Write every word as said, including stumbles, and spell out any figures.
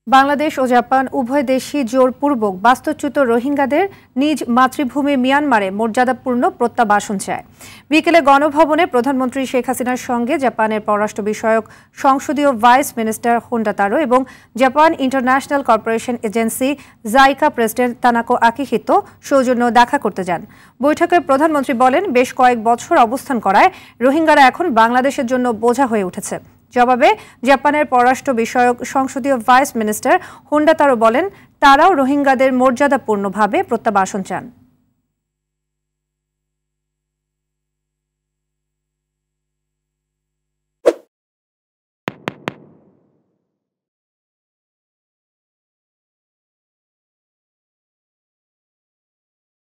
বাংলাদেশ ও Japan উভয় দেশই জোরপূর্বক বাস্তুচ্যুত রোহিঙ্গাদের নিজ মাতৃভূমি মিয়ানমারে মর্যাদাপূর্ণ প্রত্যাবাসন চায়। বিকেলে গণভবনে প্রধানমন্ত্রী শেখ হাসিনার সঙ্গে জাপানের পররাষ্ট্র বিষয়ক সংসদীয় ভাইস মিনিস্টার হোন্ডা তারো এবং Japan International Corporation Agency JICA President Tanaka Akihito সৌজন্য দেখা করতে যান। বৈঠকে প্রধানমন্ত্রী বলেন, বেশ কয়েক বছর অবস্থান করায় রোহিঙ্গারা এখন বাংলাদেশের জন্য বোঝা হয়ে উঠেছে। জবাবে জাপানের পররাষ্ট্র বিষয়ক সংসদীয় ভাইস মিনিস্টার হোন্ডা তারো বলেন, তারাও রোহিঙ্গাদের মর্যাদাপূর্ণভাবে প্রত্যাবাসন চান।